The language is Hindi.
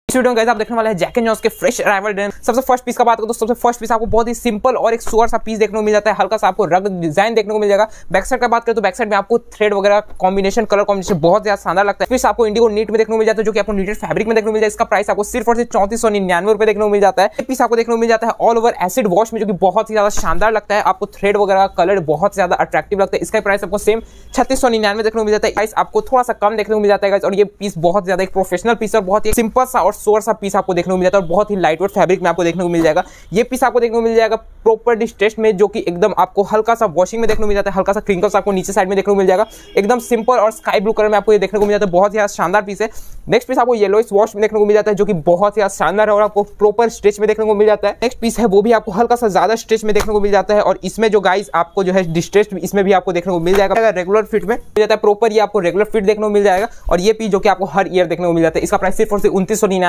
इस वीडियो में गाइस आप देखने वाले हैं जैक एंड जॉन्स के फ्रेश अराइवल डेनिम। सबसे फर्स्ट पीस का बात करो तो सबसे फर्स्ट पीस आपको बहुत ही सिंपल और एक सुअर सा पीस देखने को मिल जाता है। हल्का सा आपको रग डिजाइन देखने को मिल जाएगा। बैक साइड का बात करें तो बैक साइड में आपको थ्रेड वगैरह कॉम्बिनेशन, कलर कॉम्बिनेशन बहुत ज्यादा शानदार लगता है। पीस आपको इंडिगो नीट में देखने को मिल जाता है, जो कि आपको नीटेड फैब्रिक में देखने को मिल जाए। इसका प्राइस आपको सिर्फ और सिर्फ 3499 रुपए देखने को मिल जाता है। पीस आपको देखने को मिल जाता है ऑल ओवर एसिड वॉश में, जो कि बहुत ही ज्यादा शानदार लगता है। आपको थ्रेड वगैरह कलर बहुत ज्यादा अट्रैक्टिव लगता है। इसका प्राइस आपको सेम 3699 देखने को मिल जाता है। प्राइस आपको थोड़ा सा कम देखने को मिल जाता है। और ये पीस बहुत ज्यादा एक प्रोफेशनल पीस और बहुत ही सिंपल सा और सोअर सा पीस आपको देखने को मिल जाता है और बहुत ही लाइट वेट फैब्रिक में आपको देखने को मिल जाएगा। ये पीस आपको देखने को मिल जाएगा प्रॉपर डिस्ट्रेस्ड में, जो कि एकदम आपको हल्का सा वॉशिंग में देखने को मिल जाता है। हल्का सा क्रिंकल्स आपको नीचे साइड में देखने को मिल जाएगा। एकदम सिंपल और स्काई ब्लू कलर में आपको ये देखने को मिल जाता है। बहुत ही शानदार पीस है। नेक्स्ट पीस आपको येलोइश वॉश में देखने को मिल जाता है, जो कि बहुत ही शानदार है और आपको प्रॉपर स्ट्रेच में देखने को मिल जाता है। नेक्स्ट पीस है वो भी आपको हल्का सा ज्यादा स्ट्रेच में देखने को मिल जाता है। और इसमें जो गाइस आपको जो है डिस्ट्रेस्ड इसमें भी आपको देखने को मिल जाएगा। रेगुलर फिट में मिल जाता है प्रॉपर, ये आपको रेगुलर फिट देखने को मिल जाएगा। और ये पीस जो कि आपको हर ईयर देखने को मिल जाता है। इसका प्राइस सिर्फ और सिर्फ 2999